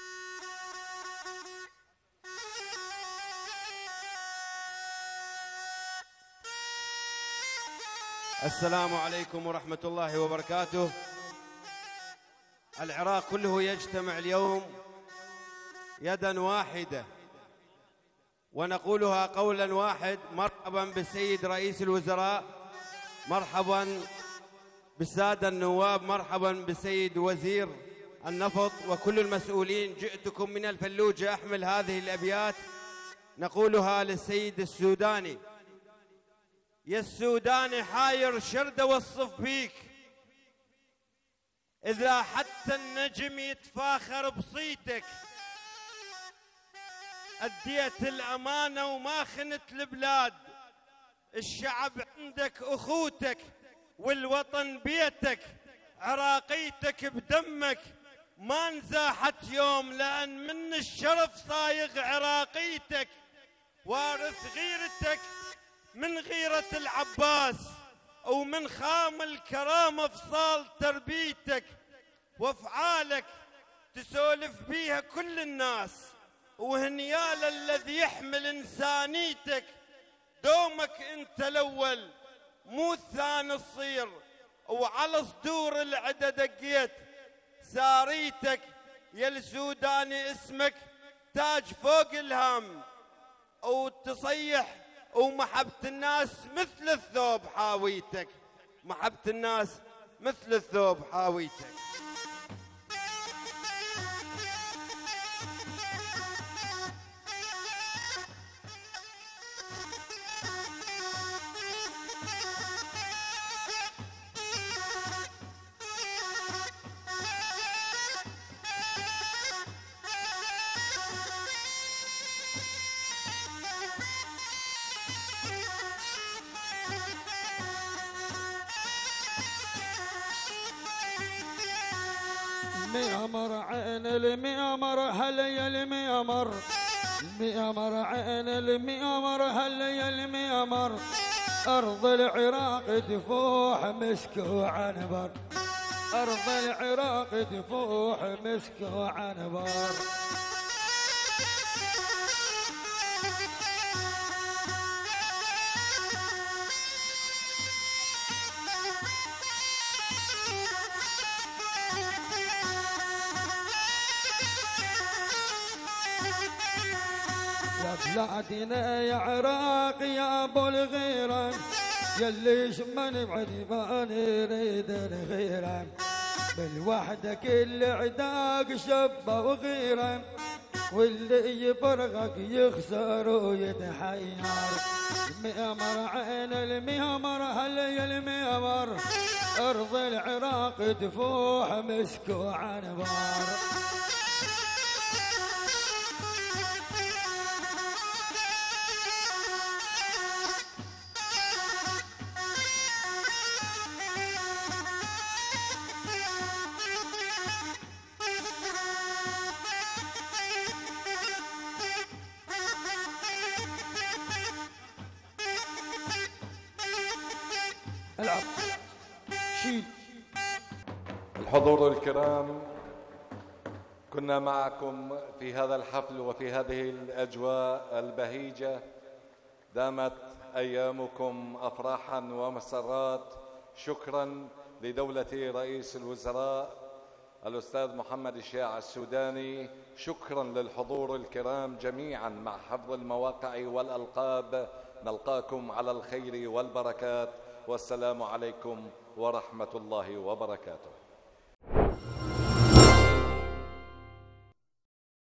السلام عليكم ورحمة الله وبركاته. العراق كله يجتمع اليوم يدا واحدة ونقولها قولا واحد. مرحبا بالسيد رئيس الوزراء، مرحبا بالسادة النواب، مرحبا بالسيد وزير النفط وكل المسؤولين. جئتكم من الفلوجة أحمل هذه الأبيات، نقولها للسيد السوداني. يا السوداني حاير شرد اوصف بيك، إذا حتى النجم يتفاخر بصيتك. أديت الأمانة وما خنت البلاد، الشعب عندك أخوتك والوطن بيتك. عراقيتك بدمك ما نزاحت يوم، لأن من الشرف صايغ عراقيتك. وارث غيرتك من غيرة العباس، ومن خام الكرامة فصال تربيتك. وافعالك تسولف بيها كل الناس، وهنيال الذي يحمل إنسانيتك. دومك انت الأول مو الثاني تصير، وعلى صدور العدا دقيت. ساريتك يا السوداني اسمك تاج فوق الهام، وتصيح ومحبة الناس مثل الثوب حاويتك. محبة الناس مثل الثوب حاويتك. الميامر عين الميامر هلا يا الميامر، الميامر عين الميامر هلا يا الميامر. أرض العراق تفوح مسك وعنبر، أرض العراق تفوح مسك وعنبر. بلادنا يا عراق يا ابو الغيران، يلي شمن بعد ما نريد الغيران. بالوحدة كل عداق شبه وغيران، واللي يفرغك يخسر ويتحير. الميامر عين الميامر هلا يا الميامر، أرض العراق تفوح مسك وعنبر. العب شيل. الحضور الكرام، كنا معكم في هذا الحفل وفي هذه الأجواء البهيجة. دامت أيامكم أفراحا ومسرات. شكرا لدولة رئيس الوزراء الأستاذ محمد الشياع السوداني. شكرا للحضور الكرام جميعا. مع حفظ المواقع والألقاب نلقاكم على الخير والبركات، والسلام عليكم ورحمة الله وبركاته.